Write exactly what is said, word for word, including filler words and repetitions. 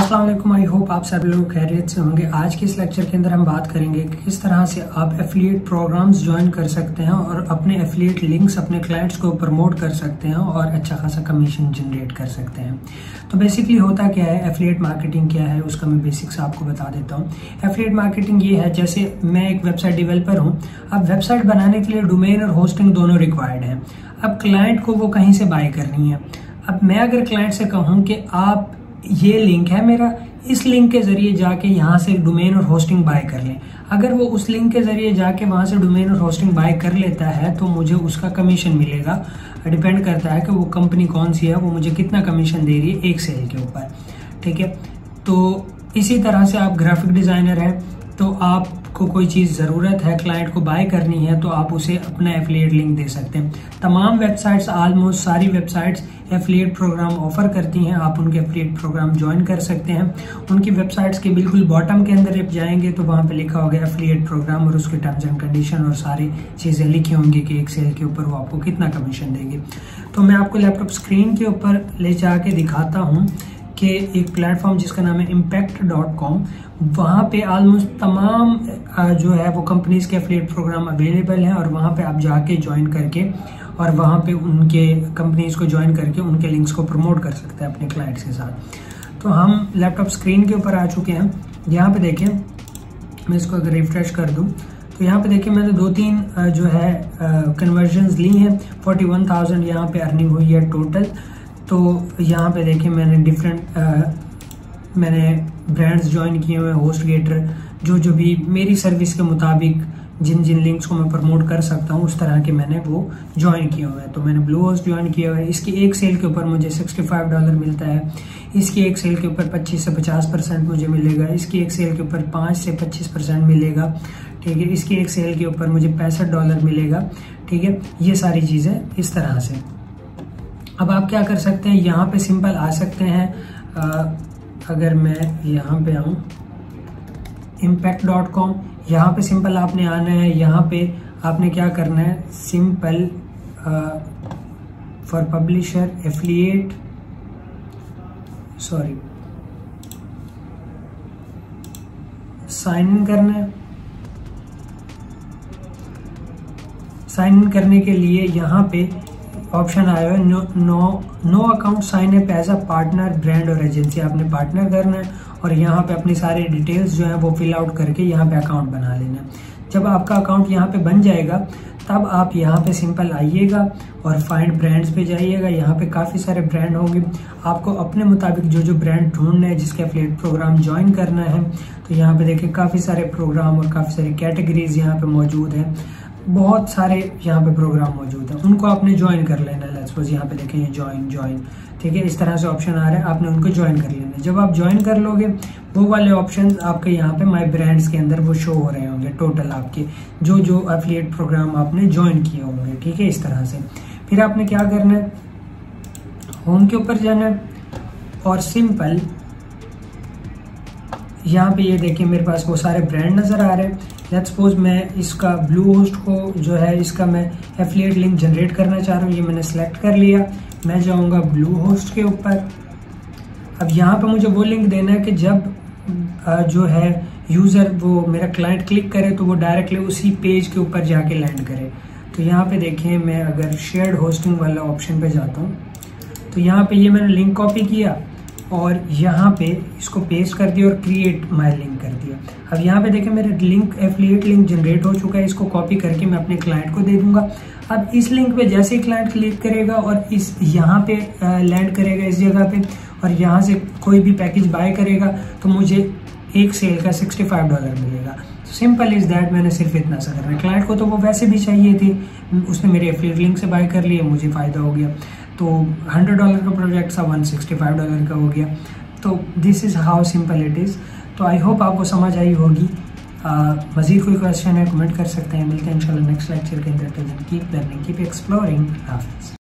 अस्सलाम वालेकुम। I hope आप सभी लोग खैरियत से होंगे। आज के इस लेक्चर के अंदर हम बात करेंगे कि किस तरह से आप एफिलिएट प्रोग्राम्स ज्वाइन कर सकते हैं और अपने एफिलिएट लिंक्स अपने क्लाइंट्स को प्रमोट कर सकते हैं और अच्छा खासा कमीशन जनरेट कर सकते हैं। तो बेसिकली होता क्या है, एफिलिएट मार्केटिंग क्या है, उसका मैं बेसिक्स आपको बता देता हूँ। एफिलिएट मार्केटिंग ये है, जैसे मैं एक वेबसाइट डेवलपर हूँ। अब वेबसाइट बनाने के लिए डोमेन और होस्टिंग दोनों रिक्वायर्ड है। अब क्लाइंट को वो कहीं से बाय करनी है। अब मैं अगर क्लाइंट से कहूँ कि आप ये लिंक है मेरा, इस लिंक के जरिए जाके यहाँ से डोमेन और होस्टिंग बाय कर लें, अगर वो उस लिंक के जरिए जाके वहां से डोमेन और होस्टिंग बाय कर लेता है तो मुझे उसका कमीशन मिलेगा। डिपेंड करता है कि वो कंपनी कौन सी है, वो मुझे कितना कमीशन दे रही है एक सेल के ऊपर। ठीक है, तो इसी तरह से आप ग्राफिक डिजाइनर हैं तो आपको कोई चीज़ ज़रूरत है, क्लाइंट को बाय करनी है, तो आप उसे अपना एफिलिएट लिंक दे सकते हैं। तमाम वेबसाइट्स, ऑलमोस्ट सारी वेबसाइट्स एफिलिएट प्रोग्राम ऑफर करती हैं। आप उनके एफिलिएट प्रोग्राम ज्वाइन कर सकते हैं। उनकी वेबसाइट्स के बिल्कुल बॉटम के अंदर आप जाएंगे तो वहाँ पे लिखा होगा एफिलिएट प्रोग्राम और उसके टर्म्स एंड कंडीशन और सारी चीज़ें लिखी होंगी कि एक सेल के ऊपर वो आपको कितना कमीशन देगी। तो मैं आपको लैपटॉप स्क्रीन के ऊपर ले जाके दिखाता हूँ कि एक प्लेटफॉर्म जिसका नाम है इम्पैक्ट डॉट कॉम, वहाँ पे ऑलमोस्ट तमाम जो है वो कंपनीज के एफिलिएट प्रोग्राम अवेलेबल हैं और वहाँ पे आप जाके ज्वाइन करके और वहाँ पे उनके कंपनीज को ज्वाइन करके उनके लिंक्स को प्रमोट कर सकते हैं अपने क्लाइंट्स के साथ। तो हम लैपटॉप स्क्रीन के ऊपर आ चुके हैं। यहाँ पे देखें, मैं इसको अगर रिफ्रेश कर दूँ तो यहाँ पे देखिए मैंने दो तीन जो है कन्वर्जन्स ली हैं। फोर्टी वन थाउजेंड यहाँ पे अर्निंग हुई है टोटल। तो यहाँ पे देखिए मैंने डिफरेंट मैंने ब्रांड्स ज्वाइन किए हुए हैं, होस्ट गेटर, जो जो भी मेरी सर्विस के मुताबिक जिन जिन लिंक्स को मैं प्रमोट कर सकता हूँ उस तरह के मैंने वो ज्वाइन किए हुए हैं। तो मैंने ब्लू होस्ट ज्वाइन किया हुआ है। इसकी एक सेल के ऊपर मुझे सिक्सटी फाइव डॉलर मिलता है। इसकी एक सेल के ऊपर पच्चीस से पचास परसेंट मुझे मिलेगा। इसकी एक सेल के ऊपर पाँच से पच्चीस परसेंट मिलेगा। ठीक है, इसकी एक सेल के ऊपर मुझे पैंसठ डॉलर मिलेगा। ठीक है, ये सारी चीज़ें इस तरह से। अब आप क्या कर सकते हैं, यहाँ पे सिंपल आ सकते हैं। आ, अगर मैं यहाँ पे आऊँ इम्पैक्ट डॉट कॉम, यहाँ पे सिंपल आपने आना है। यहाँ पे आपने क्या करना है, simple for publisher affiliate sorry sign in करना है। साइन इन करने के लिए यहाँ पे ऑप्शन आया है no no no account sign up as a partner brand और एजेंसी। आपने पार्टनर करना है और यहाँ पे अपनी सारी डिटेल्स जो है वो फिल आउट करके यहाँ पे अकाउंट बना लेना है। जब आपका अकाउंट यहाँ पे बन जाएगा तब आप यहाँ पे सिंपल आइएगा और फाइंड ब्रांड्स पे जाइएगा। यहाँ पे काफ़ी सारे ब्रांड होंगे, आपको अपने मुताबिक जो जो ब्रांड ढूंढना है, जिसके एफिलिएट प्रोग्राम ज्वाइन करना है। तो यहाँ पे देखिए काफ़ी सारे प्रोग्राम और काफ़ी सारी कैटेगरीज यहाँ पे मौजूद है। बहुत सारे यहाँ पे प्रोग्राम मौजूद है, उनको आपने ज्वाइन कर लेना है। सपोज यहाँ पे देखें ज्वाइन ज्वाइन ठीक है, इस तरह से ऑप्शन आ रहा है, आपने उनको ज्वाइन कर लेना है। जब आप ज्वाइन कर लोगे वो वाले ऑप्शन आपके यहाँ पे माय ब्रांड्स के अंदर वो शो हो रहे होंगे, टोटल आपके जो जो एफिलिएट प्रोग्राम आपने ज्वाइन किए होंगे। ठीक है, इस तरह से फिर आपने क्या करना है, होम के ऊपर जाना है और सिंपल यहाँ पे ये देखिए मेरे पास वो सारे ब्रांड नजर आ रहे हैं। लेट्स सपोज मैं इसका ब्लू होस्ट को जो है इसका मैं एफिलिएट लिंक जनरेट करना चाह रहा हूँ। ये मैंने सेलेक्ट कर लिया। मैं जाऊँगा ब्लू होस्ट के ऊपर। अब यहाँ पे मुझे वो लिंक देना है कि जब जो है यूज़र वो मेरा क्लाइंट क्लिक करे तो वो डायरेक्टली उसी पेज के ऊपर जाके लैंड करे। तो यहाँ पे देखिए मैं अगर शेयर्ड होस्टिंग वाला ऑप्शन पे जाता हूँ तो यहाँ पे ये मैंने लिंक कॉपी किया और यहाँ पे इसको पेस्ट कर दिया और क्रिएट माय लिंक कर दिया। अब यहाँ पे देखें मेरे लिंक एफिलिएट लिंक जनरेट हो चुका है। इसको कॉपी करके मैं अपने क्लाइंट को दे दूंगा। अब इस लिंक पे जैसे ही क्लाइंट क्लिक करेगा और इस यहाँ पे लैंड करेगा इस जगह पे और यहाँ से कोई भी पैकेज बाय करेगा तो मुझे एक सेल का सिक्सटी फाइव डॉलर मिलेगा। सिंपल इज दैट, मैंने सिर्फ इतना सा करना है। क्लाइंट को तो वो वैसे भी चाहिए थी, उसने मेरे एफिलिएट लिंक से बाय कर लिया, मुझे फायदा हो गया। तो हंड्रेड डॉलर का प्रोजेक्ट सा वन सिक्सटी फाइव डॉलर का हो गया। तो this is how simple it is. तो आई होप आपको समझ आई होगी। मज़ीद कोई क्वेश्चन है कमेंट कर सकते हैं। मिलते हैं इंशाल्लाह नेक्स्ट लेक्चर के अंदर। Keep learning, keep exploring.